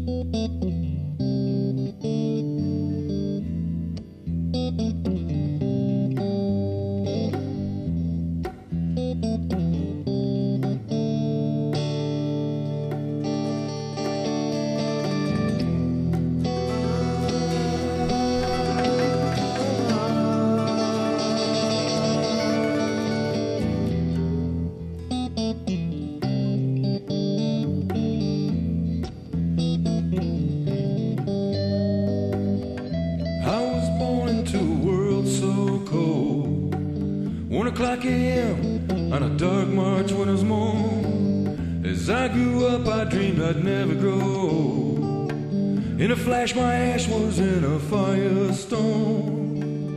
A.m. on a dark March winter's morn. As I grew up, I dreamed I'd never grow. In a flash, my ash was in a firestorm.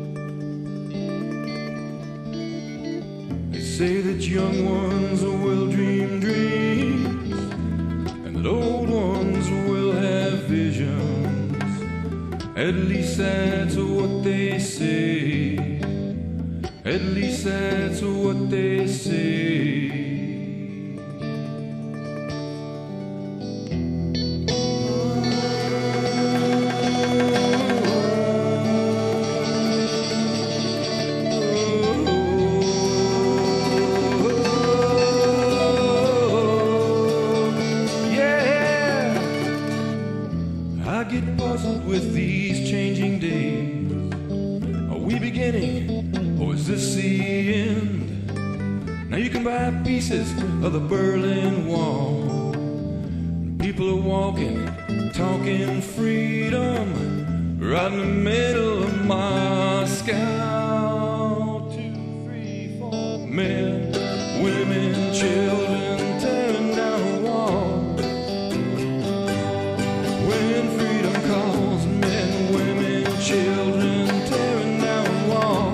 They say that young ones will dream dreams, and that old ones will have visions. At least that's what they say. At least that's what they say. Yeah, I get puzzled with these changing days. Are we beginning? Or is this the end? Now you can buy pieces of the Berlin Wall. People are walking, talking freedom, right in the middle of Moscow. 2, 3, 4 men, women, children tearing down a wall. When freedom calls, men, women, children tearing down a wall.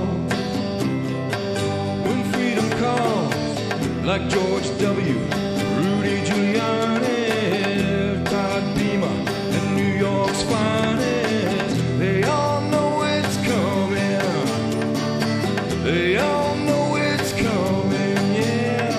Like George W., Rudy Giuliani, Todd Beamer, and New York's finest. They all know it's coming. They all know it's coming, yeah.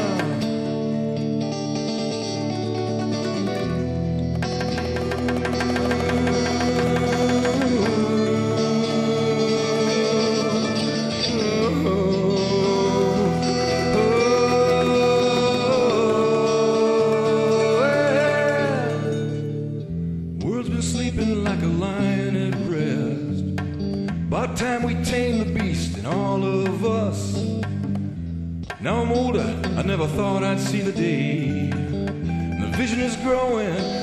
Sleeping like a lion at rest. By the time we tame the beast in all of us. Now I'm older, I never thought I'd see the day. The vision is growing,